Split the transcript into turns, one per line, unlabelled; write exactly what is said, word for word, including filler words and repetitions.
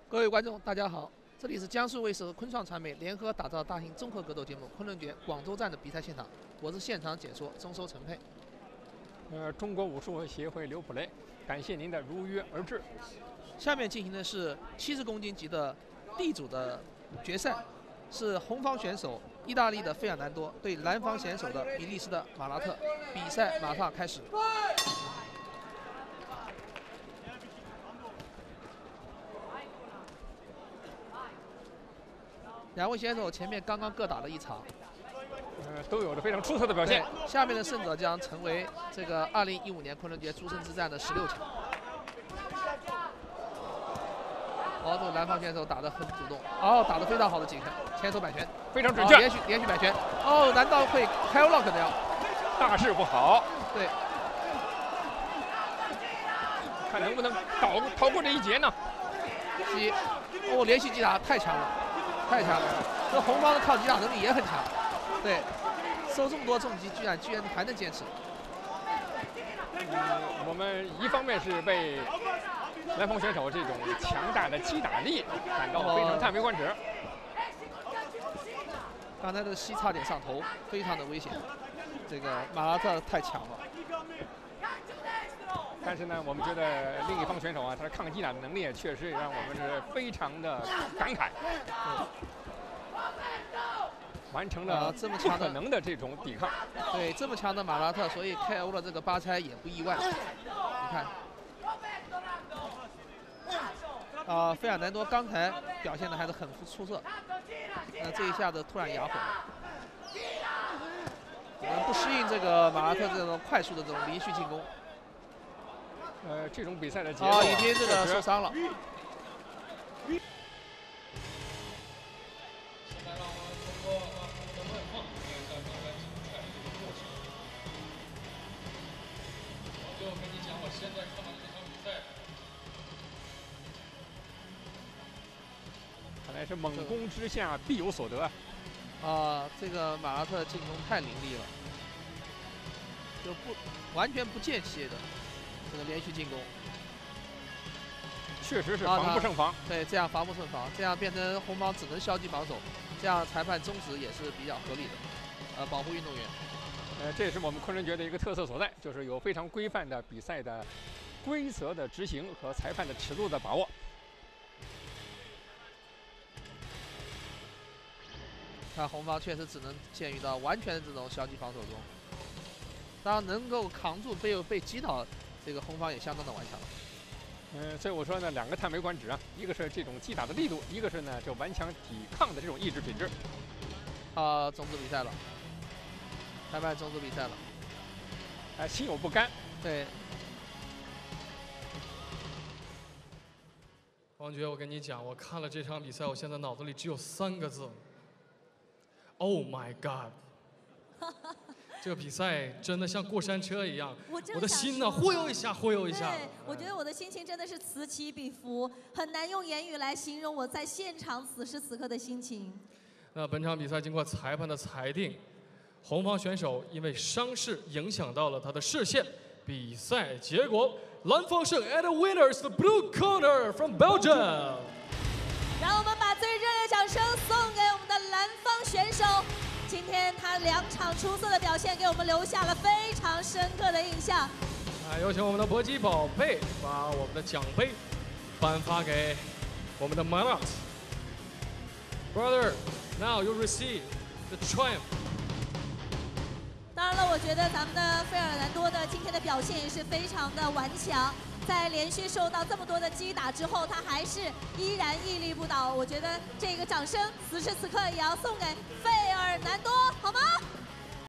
各位观众，大家好，这里是江苏卫视和昆创传媒联合打造的大型综合格斗节目《昆仑决》广州站的比赛现场，我是现场解说中收陈佩。
呃，中国武术协会刘普雷，感谢您的如约而至。
下面进行的是七十公斤级的 D 组的决赛，是红方选手意大利的费尔南多对蓝方选手的比利时的马拉特，比赛马上开始。 两位选手前面刚刚各打了一场，
呃，都有着非常出色的表现。
下面的胜者将成为这个二零一五年昆仑决诸生之战的十六强。哦，这个蓝方选手打得很主动，哦，打得非常好的几拳，前手摆拳，
非常准确，
哦、连续连续摆拳。哦，难道会开 lock 的呀？
大事不好。
对，
看能不能逃逃过这一劫呢？
击，哦，连续击打太强了。 太强了！这红方的抗击打能力也很强，对，受这么多重击，居然居然还能坚持。
嗯，我们一方面是被蓝方选手这种强大的击打力感到非常叹为观止。
刚才的膝差点上头，非常的危险。这个马拉特太强了。
但是呢，我们觉得另一方选手啊，他的抗击打的能力确实让我们是非常的感慨，完成了这么强可能的这种抵抗。
对，这么强的马拉特，所以 K O 了这个巴猜也不意外。你看，啊、呃，费尔南多刚才表现的还是很出色，那这一下子突然哑火了，可能不适应这个马拉特这种快速的这种连续进攻。
呃，这种比赛的节奏、
啊，已经这个受伤了。
现在让我们通过啊我们的问话，看看刚才精彩的这个过程。我就跟你讲，我现在看完这场比赛，
看来是猛攻之下必有所得啊！
啊，这个马拉特进攻太凌厉了，就不完全不间歇的。 这个连续进攻，
确实是防不胜防。
对，这样防不胜防，这样变成红方只能消极防守，这样裁判终止也是比较合理的，呃，保护运动员。
呃，这也是我们昆仑决的一个特色所在，就是有非常规范的比赛的规则的执行和裁判的尺度的把握。
看红方确实只能陷于到完全的这种消极防守中，当然能够扛住被被击倒。 这个红方也相当的顽强。
嗯、呃，所以我说呢，两个叹为观止啊，一个是这种击打的力度，一个是呢这顽强抵抗的这种意志品质。
啊，终止比赛了，裁判终止比赛了。
哎、呃，心有不甘。
对。
王爵，我跟你讲，我看了这场比赛，我现在脑子里只有三个字 ：Oh my God！ 这个比赛真的像过山车一样，
我,
我的心呢忽悠一下，忽悠一下。
对，我觉得我的心情真的是此起彼伏，很难用言语来形容我在现场此时此刻的心情。
那本场比赛经过裁判的裁定，红方选手因为伤势影响到了他的视线，比赛结果蓝方胜 ，and the winner is the blue corner from Belgium。
让我们把最热烈掌声送给我们的蓝方选手。 今天他两场出色的表现，给我们留下了非常深刻的印象。
啊，有请我们的搏击宝贝把我们的奖杯颁发给我们的 Marat。Brother, now you receive the triumph。
当然了，我觉得咱们的费尔南多的今天的表现也是非常的顽强。 在连续受到这么多的击打之后，他还是依然屹立不倒。我觉得这个掌声此时此刻也要送给费尔南多，好吗？